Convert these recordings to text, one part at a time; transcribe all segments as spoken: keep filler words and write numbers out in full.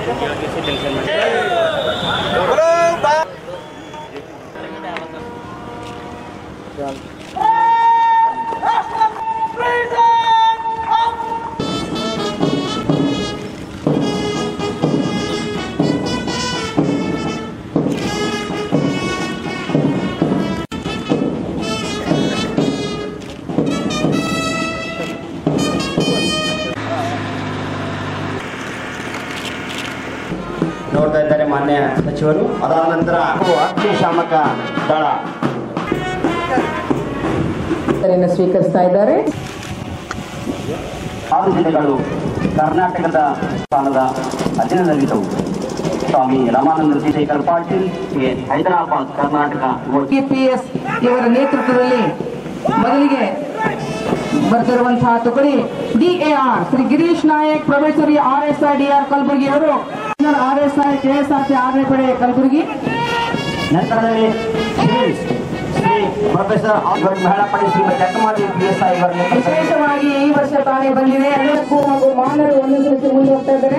ನೋಡ್ತಾ ಇದ್ದಾರೆ ಮಾನ್ಯ ಸಚಿವರು. ಅದಾದ ನಂತರ ಅಗ್ನಿಶಾಮಕ ದಳ ಸ್ವೀಕರಿಸ್ತಾ ಇದ್ದಾರೆ. ಆರು ಜಿಲ್ಲೆಗಳು ಕರ್ನಾಟಕದ ಸ್ಥಾನದ ಅಧೀನದಲ್ಲಿದ್ದವು. ಸ್ವಾಮಿ ರಾಮಾನಂದ ಶೇಖರ್ ಪಾಟೀಲ್ ಹೈದರಾಬಾದ್ ಕರ್ನಾಟಕ ಕೆಪಿಎಸ್ ಇವರ ನೇತೃತ್ವದಲ್ಲಿ ಮೊದಲಿಗೆ ಬರ್ತಿರುವಂತಹ ತುಕಡಿ DAR Shri Girish Nayak professor R S I DR Kalaburagi ಅವರು ಆರ್ ಎಸ್ ಐ ಕೆಎಸ್ಆರ್ಸಿ ಆರನೇ ಪಡೆ ಕಲಬುರಗಿ. ನಂತರದಲ್ಲಿ ಶ್ರೀ ಪ್ರೊಫೆಸರ್ ಮಹಿಳಾ ಪಡೆ ಶ್ರೀಮತಿ ಅಕ್ಕಮಾದೇವಿ ಪಿಎಸ್ಐ ಇವರ ವಿಶೇಷವಾಗಿ ಈ ವರ್ಷ ತಾನೇ ಬಂದಿದೆ. ಅದಕ್ಕೂ ಹಾಗೂ ಮಾನವರು ಒಂದೊಂದು ಮುಂದೆ ಹೋಗ್ತಾ ಇದ್ದಾರೆ.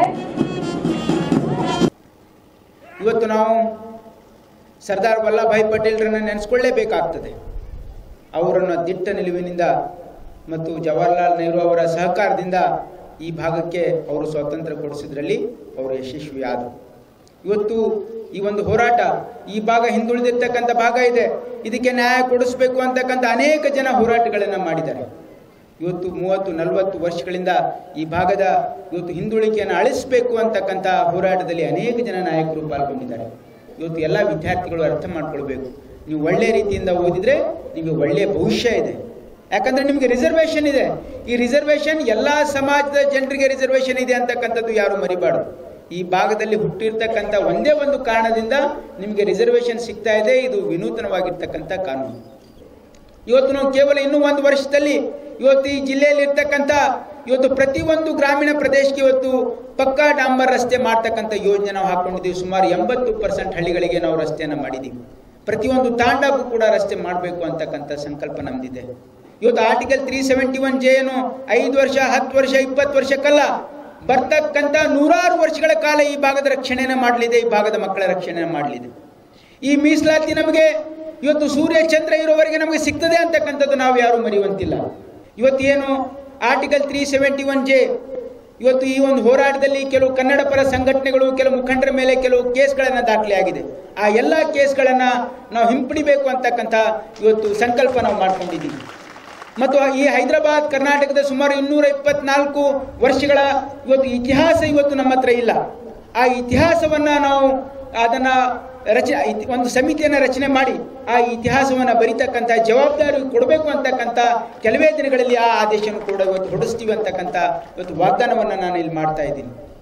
ಇವತ್ತು ನಾವು ಸರ್ದಾರ್ ವಲ್ಲಭಭಾಯಿ ಪಟೇಲ್ರನ್ನು ನೆನೆಸ್ಕೊಳ್ಳೇಬೇಕಾಗ್ತದೆ. ಅವರನ್ನು ದಿಟ್ಟ ನಿಲುವಿನಿಂದ ಮತ್ತು ಜವಾಹರ್ಲಾಲ್ ನೆಹರು ಅವರ ಸಹಕಾರದಿಂದ ಈ ಭಾಗಕ್ಕೆ ಅವರು ಸ್ವಾತಂತ್ರ್ಯ ಕೊಡಿಸಿದ್ರಲ್ಲಿ ಅವರು ಯಶಸ್ವಿಯಾದರು. ಇವತ್ತು ಈ ಒಂದು ಹೋರಾಟ, ಈ ಭಾಗ ಹಿಂದುಳಿದಿರ್ತಕ್ಕಂಥ ಭಾಗ ಇದೆ, ಇದಕ್ಕೆ ನ್ಯಾಯ ಕೊಡಿಸ್ಬೇಕು ಅಂತಕ್ಕಂಥ ಅನೇಕ ಜನ ಹೋರಾಟಗಳನ್ನು ಮಾಡಿದ್ದಾರೆ. ಇವತ್ತು ಮೂವತ್ತು ನಲವತ್ತು ವರ್ಷಗಳಿಂದ ಈ ಭಾಗದ ಇವತ್ತು ಹಿಂದುಳಿಕೆಯನ್ನು ಅಳಿಸಬೇಕು ಅಂತಕ್ಕಂಥ ಹೋರಾಟದಲ್ಲಿ ಅನೇಕ ಜನ ನಾಯಕರು ಪಾಲ್ಗೊಂಡಿದ್ದಾರೆ. ಇವತ್ತು ಎಲ್ಲ ವಿದ್ಯಾರ್ಥಿಗಳು ಅರ್ಥ ಮಾಡ್ಕೊಳ್ಬೇಕು, ನೀವು ಒಳ್ಳೆ ರೀತಿಯಿಂದ ಓದಿದರೆ ನಿಮಗೆ ಒಳ್ಳೆಯ ಭವಿಷ್ಯ ಇದೆ. ಯಾಕಂದರೆ ನಿಮಗೆ ರಿಸರ್ವೇಷನ್ ಇದೆ. ಈ ರಿಸರ್ವೇಷನ್ ಎಲ್ಲ ಸಮಾಜದ ಜನರಿಗೆ ರಿಸರ್ವೇಷನ್ ಇದೆ ಅಂತಕ್ಕಂಥದ್ದು ಯಾರು ಮರಿಬಾರ್ದು. ಈ ಭಾಗದಲ್ಲಿ ಹುಟ್ಟಿರ್ತಕ್ಕಂಥ ಒಂದೇ ಒಂದು ಕಾರಣದಿಂದ ನಿಮಗೆ ರಿಸರ್ವೇಷನ್ ಸಿಗ್ತಾ ಇದೆ. ಇದು ವಿನೂತನವಾಗಿರ್ತಕ್ಕಂಥ ಕಾನೂನು. ಇವತ್ತು ನಾವು ಕೇವಲ ಇನ್ನೂ ಒಂದು ವರ್ಷದಲ್ಲಿ ಇವತ್ತು ಈ ಜಿಲ್ಲೆಯಲ್ಲಿ ಇರ್ತಕ್ಕಂಥ ಇವತ್ತು ಪ್ರತಿಯೊಂದು ಗ್ರಾಮೀಣ ಪ್ರದೇಶಕ್ಕೆ ಇವತ್ತು ಪಕ್ಕಾ ಡಾಂಬರ್ ರಸ್ತೆ ಮಾಡ್ತಕ್ಕಂಥ ಯೋಜನೆ ನಾವು ಹಾಕೊಂಡಿದ್ದೀವಿ. ಸುಮಾರು ಎಂಬತ್ತು ಪರ್ಸೆಂಟ್ ಹಳ್ಳಿಗಳಿಗೆ ನಾವು ರಸ್ತೆಯನ್ನು ಮಾಡಿದ್ದೀವಿ. ಪ್ರತಿಯೊಂದು ತಾಂಡಕ್ಕೂ ಕೂಡ ರಸ್ತೆ ಮಾಡಬೇಕು ಅಂತಕ್ಕಂಥ ಸಂಕಲ್ಪ ನಮ್ದಿದೆ. ಇವತ್ತು article three seventy one J ಏನು ಐದು ವರ್ಷ ಹತ್ತು ವರ್ಷ ಇಪ್ಪತ್ತು ವರ್ಷಕ್ಕಲ್ಲ, ಬರ್ತಕ್ಕಂಥ ನೂರಾರು ವರ್ಷಗಳ ಕಾಲ ಈ ಭಾಗದ ರಕ್ಷಣೆಯನ್ನು ಮಾಡಲಿದೆ, ಈ ಭಾಗದ ಮಕ್ಕಳ ರಕ್ಷಣೆಯನ್ನು ಮಾಡಲಿದೆ. ಈ ಮೀಸಲಾತಿ ನಮಗೆ ಇವತ್ತು ಸೂರ್ಯ ಚಂದ್ರ ಇರೋವರೆಗೆ ನಮಗೆ ಸಿಗ್ತದೆ ಅಂತಕ್ಕಂಥದ್ದು ನಾವು ಯಾರು ಮರೆಯುವಂತಿಲ್ಲ. ಇವತ್ತು ಏನು article three seventy one J ಇವತ್ತು ಈ ಒಂದು ಹೋರಾಟದಲ್ಲಿ ಕೆಲವು ಕನ್ನಡ ಪರ ಸಂಘಟನೆಗಳು, ಕೆಲವು ಮುಖಂಡರ ಮೇಲೆ ಕೆಲವು ಕೇಸ್ಗಳನ್ನು ದಾಖಲೆ ಆಗಿದೆ. ಆ ಎಲ್ಲ ಕೇಸ್ಗಳನ್ನು ನಾವು ಹಿಂಪಡಿಬೇಕು ಅಂತಕ್ಕಂಥ ಇವತ್ತು ಸಂಕಲ್ಪ ನಾವು ಮಾಡ್ಕೊಂಡಿದ್ದೀವಿ. ಮತ್ತು ಈ ಹೈದರಾಬಾದ್ ಕರ್ನಾಟಕದ ಸುಮಾರು ಇನ್ನೂರ ಇಪ್ಪತ್ನಾಲ್ಕು ವರ್ಷಗಳ ಇವತ್ತು ಇತಿಹಾಸ ಇವತ್ತು ನಮ್ಮ ಹತ್ರ ಇಲ್ಲ. ಆ ಇತಿಹಾಸವನ್ನು ನಾವು ಅದನ್ನು ರಚ ಒಂದು ಸಮಿತಿಯನ್ನು ರಚನೆ ಮಾಡಿ ಆ ಇತಿಹಾಸವನ್ನು ಬರೀತಕ್ಕಂಥ ಜವಾಬ್ದಾರಿ ಕೊಡಬೇಕು ಅಂತಕ್ಕಂಥ ಕೆಲವೇ ದಿನಗಳಲ್ಲಿ ಆ ಆದೇಶವನ್ನು ಕೂಡ ಇವತ್ತು ಹೊರಡಿಸ್ತೀವಿ ಅಂತಕ್ಕಂಥ ಇವತ್ತು ವಾಗ್ದಾನವನ್ನು ನಾನು ಇಲ್ಲಿ ಮಾಡ್ತಾ ಇದ್ದೀನಿ.